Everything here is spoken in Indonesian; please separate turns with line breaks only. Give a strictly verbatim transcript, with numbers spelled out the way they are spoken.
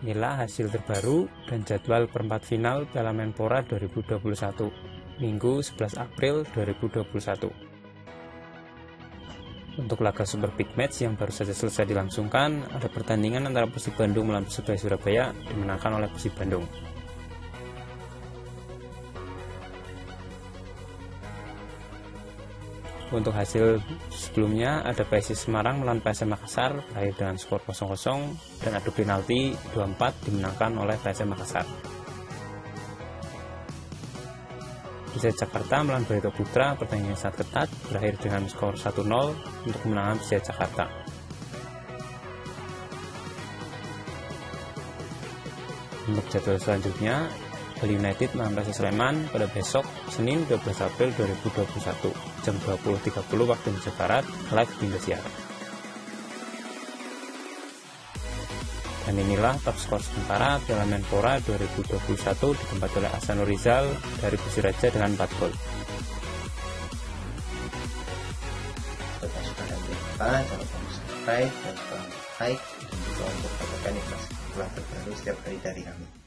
Inilah hasil terbaru dan jadwal perempat final Piala Menpora dua ribu dua puluh satu, Minggu sebelas April dua ribu dua puluh satu. Untuk laga Super Big Match yang baru saja selesai dilangsungkan, ada pertandingan antara Persib Bandung melawan Persebaya Surabaya dimenangkan oleh Persib Bandung. Untuk hasil sebelumnya, ada P S I Semarang melawan P S M Makassar berakhir dengan skor kosong kosong dan adu penalti dua empat dimenangkan oleh P S M Makassar. Persija Jakarta melawan Barito Putra pertandingan sangat ketat berakhir dengan skor satu nol untuk kemenangan Persija Jakarta. Untuk jadwal selanjutnya, Bali United melawan Persija Sleman pada besok Senin dua belas April dua ribu dua puluh satu jam dua puluh tiga puluh waktu Indonesia Barat live di Indosiar. Dan inilah top skor sementara Piala Menpora dua ribu dua puluh satu ditempati oleh Ahsanul Rizal dari Persiraja dengan empat gol.
Jika suka dan berikutnya, jangan lupa subscribe dan like dan juga untuk mendapatkan informasi terbaru setiap hari dari kami.